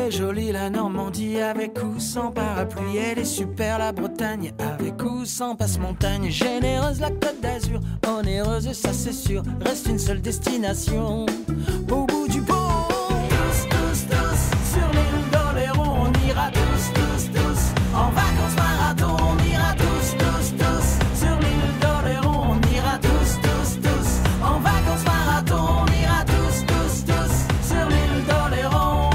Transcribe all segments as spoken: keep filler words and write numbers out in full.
est jolie la Normandie, avec ou sans parapluie. Elle est super la Bretagne, avec ou sans passe-montagne. Généreuse la Côte d'Azur, onéreuse ça c'est sûr. Reste une seule destination, au bout du pont. Tous, tous, tous, sur l'île d'Oléron. On ira tous, tous, tous, en vacances marathon. On ira tous, tous, tous, sur l'île d'Oléron. On ira tous, tous, tous, en vacances marathon. On ira tous, tous, tous, sur l'île d'Oléron.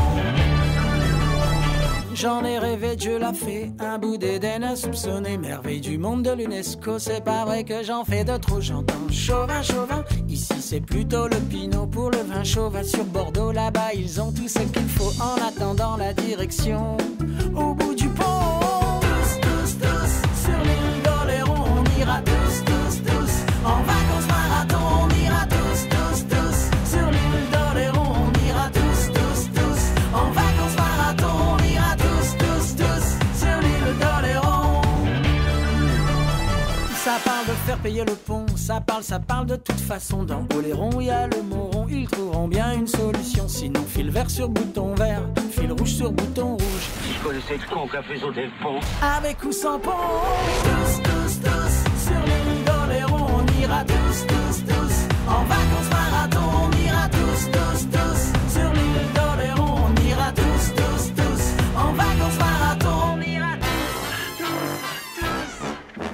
J'en ai rêvé, Dieu l'a fait, un bout d'Éden insoupçonné, merveille du monde de l'UNESCO. C'est pas vrai que j'en fais de trop, j'entends chauvin, chauvin. Ici c'est plutôt le pinot pour le vin chauvin. Sur Bordeaux là-bas ils ont tout ce qu'il faut en attendant la direction au bout du pont. Tous, tous, tous, sur l'île d'Oléron. On ira tous, tous, tous, en vacances marathon. On ira tous, tous, tous, sur l'île d'Oléron. On ira tous, tous, tous, en vacances marathon. On ira tous, tous, tous, sur l'île d'Oléron. Ça parle de faire payer le pont, ça parle, ça parle de toute façon. Dans Oléron, il y a le Moron, ils trouveront bien une solution. Sinon, fil vert sur bouton vert, fil rouge sur bouton rouge. Si je connaissais le con qui a fait sauter le pont. Avec ou sans pont, tous, tous, tous, sur l'île d'Oléron. On ira tous, tous, tous, en vacances marathon. On ira tous, tous, tous, sur l'île d'Oléron. On ira tous, tous, tous, en vacances marathon. On ira tous, tous, tous.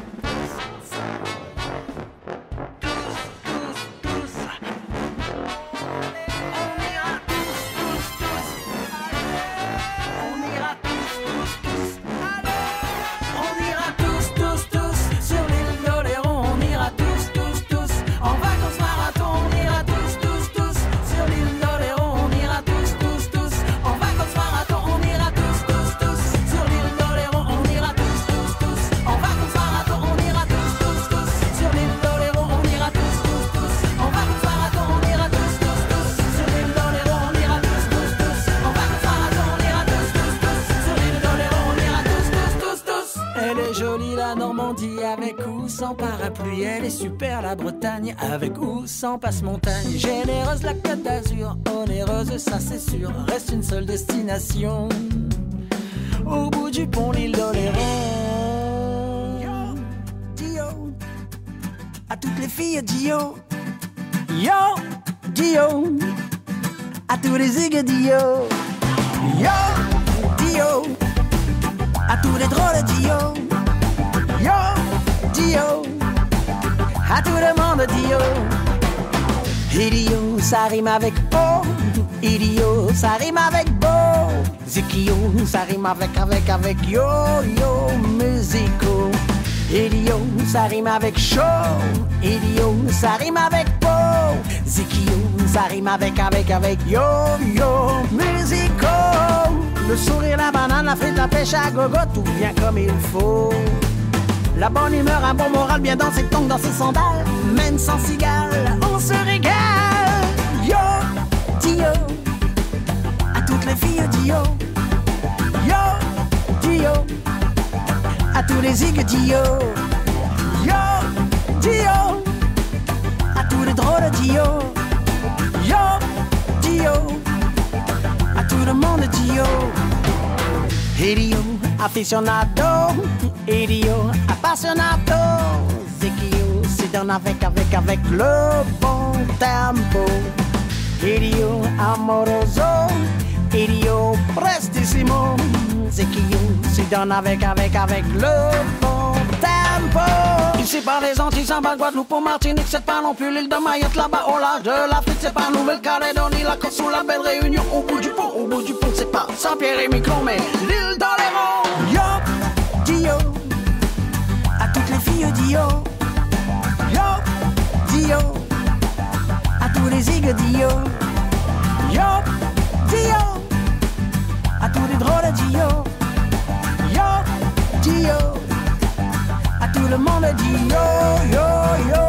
Avec ou sans parapluie, elle est super la Bretagne, avec ou sans passe-montagne. Généreuse la Côte d'Azur, onéreuse ça c'est sûr. Reste une seule destination, au bout du pont l'île d'Oléron. Yo, Dio, à toutes les filles Dio. Yo, Dio, à tous les zigs Dio. Yo, Dio, à tous les drôles Dio. Yo, Dio, à tout le monde Dio. Idio, ça rime avec oh. Idio, ça rime avec beau. Zikio, ça rime avec, avec, avec yo, yo, musico. Idio, ça rime avec chaud. Idio, ça rime avec beau. Zikio, ça rime avec, avec, avec yo, yo, musico. Le sourire, la banane, la frite, la pêche à gogo, tout vient comme il faut. La bonne humeur, un bon moral, bien dans ses tongs, dans ses sandales. Même sans cigale, on se régale. Yo, Dio, à toutes les filles Dio. Yo, Dio, à tous les zigs Dio. Yo, Dio, à tous les drôles Dio. Yo, Dio, à tout le monde Dio. Idio, aficionado. Idio, appassionato. Zikio, si donne avec, avec, avec le bon tempo. Idio, amoroso. Idio, prestissimo. Zikio, si donne avec, avec, avec le bon tempo. Ici par les Antilles, Samba, Guadeloupe, au Martinique, c'est pas non plus l'île de Mayotte, là-bas au large de l'Afrique, c'est pas Nouvelle-Calédonie, la Corse ou la Belle Réunion, au bout du pont, au bout du pont, c'est pas Saint-Pierre et Miquelon, mais l'île d'Oléron. Yo, Dio, à toutes les filles Dio. Yo, Dio, à tous les zigs Dio. Yo, Dio, à tous les drôles Dio. Yo, Dio, à tout le monde Dio, yo, yo.